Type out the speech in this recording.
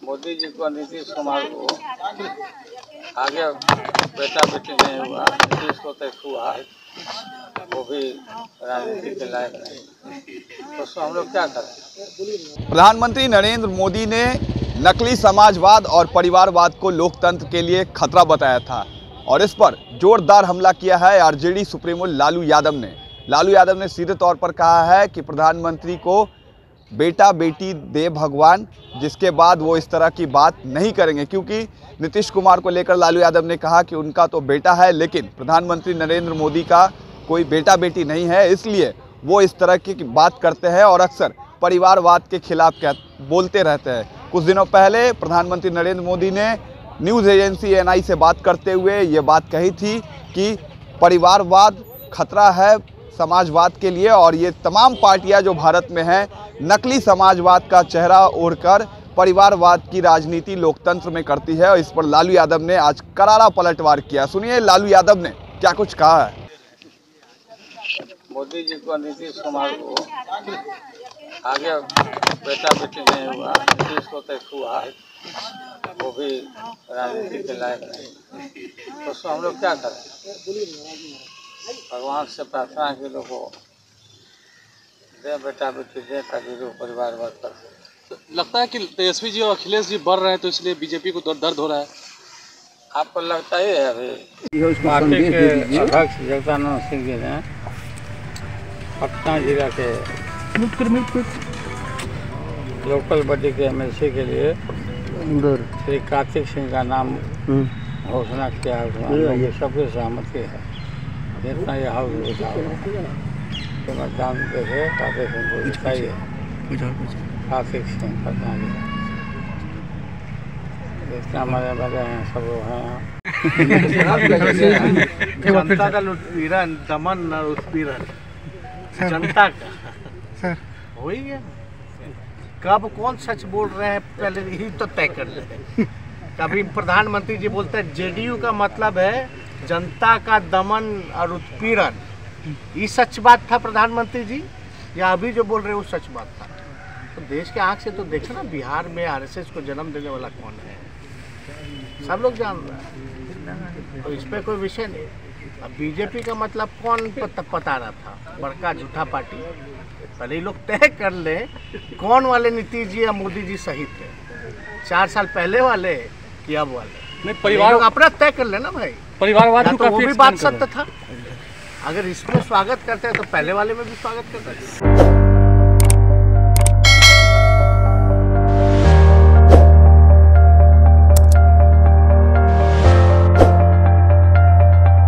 मोदी जी को नीतीश कुमार को आगे बेटा बेटी नहीं हुआ, नीतीश को तक हुआ, वो भी राजनीति के लायक नहीं, तो हम लोग क्या करें। प्रधानमंत्री नरेंद्र मोदी ने नकली समाजवाद और परिवारवाद को लोकतंत्र के लिए खतरा बताया था और इस पर जोरदार हमला किया है आरजेडी सुप्रीमो लालू यादव ने। लालू यादव ने सीधे तौर पर कहा है कि प्रधानमंत्री को बेटा बेटी दे भगवान, जिसके बाद वो इस तरह की बात नहीं करेंगे, क्योंकि नीतीश कुमार को लेकर लालू यादव ने कहा कि उनका तो बेटा है लेकिन प्रधानमंत्री नरेंद्र मोदी का कोई बेटा बेटी नहीं है, इसलिए वो इस तरह की बात करते हैं और अक्सर परिवारवाद के खिलाफ बोलते रहते हैं। कुछ दिनों पहले प्रधानमंत्री नरेंद्र मोदी ने न्यूज़ एजेंसी एएनआई से बात करते हुए ये बात कही थी कि परिवारवाद खतरा है समाजवाद के लिए और ये तमाम पार्टियां जो भारत में हैं नकली समाजवाद का चेहरा ओढ़कर परिवारवाद की राजनीति लोकतंत्र में करती है और इस पर लालू यादव ने आज करारा पलटवार किया। सुनिए लालू यादव ने क्या कुछ कहा है। मोदी जी को नीतीश कुमार को आगे बेटा बेटी नहीं हुआ, नीतीश को तक हुआ, वो भी राजनीति के लायक नहीं, तो हम लोग क्या करें। भगवान से प्रार्थना के लोग को दे बेटा बेटी दे ताकि लोग परिवारवाद कर सकें। लगता है कि तेजस्वी जी और अखिलेश जी बढ़ रहे हैं तो इसलिए बीजेपी को दर्द हो रहा है। आपको लगता ही है अभी पार्टी के अध्यक्ष जगदानंद सिंह जी ने पटना जिला के लोकल बॉडी के एमएलसी के लिए श्री कार्तिक सिंह का नाम घोषणा किया है। ये सबके सहमति है, जितना ये हाउस तो मतदान देखे कार्तिक सिंह को जिताइए। कार्तिक सिंह पटना जिला जितना मजे मजे हैं सब लोग हैं। जनता का उत्पीड़न, दमन और उत्पीड़न जनता का हो ही गया। कब कौन सच बोल रहे हैं पहले ही तो तय कर ले। कभी प्रधानमंत्री जी बोलते हैं जेडीयू का मतलब है जनता का दमन और उत्पीड़न, ये सच बात था प्रधानमंत्री जी, या अभी जो बोल रहे हैं वो सच बात था। तो देश के आंख से तो देखो ना, बिहार में आरएसएस को जन्म देने वाला कौन है, सब लोग जान रहे हैं, तो इस पर कोई विषय नहीं। अब बीजेपी का मतलब कौन पता रहा था, बड़का झूठा पार्टी। पहले लोग तय कर ले कौन वाले नीतीश जी या मोदी जी सही थे, 4 साल पहले वाले कि अब वाले। नहीं, परिवार अपना तय कर लेना भाई, परिवारवाद तो वो भी बात सत्य था। अगर इसमें स्वागत करते हैं तो पहले वाले में भी स्वागत करते हैं।